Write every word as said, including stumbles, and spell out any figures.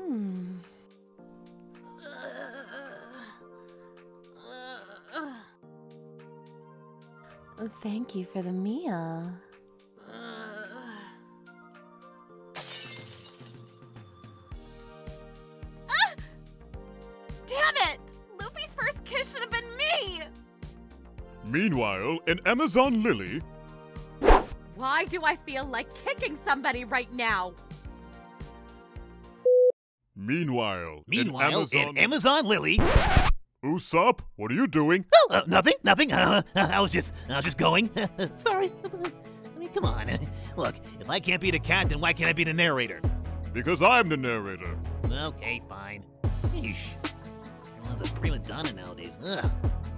Hmm. Thank you for the meal. Ah! Damn it! Luffy's first kiss should have been me! Meanwhile, in Amazon Lily... Why do I feel like kicking somebody right now? Meanwhile, Meanwhile, in Amazon... in Amazon Lily... Usopp, what are you doing? Oh, uh, nothing, nothing. Uh, I was just, I was just going. Sorry. I mean, come on. Look, if I can't be the captain, why can't I be the narrator? Because I'm the narrator. Okay, fine. Yeesh. Everyone's a prima donna nowadays. Ugh.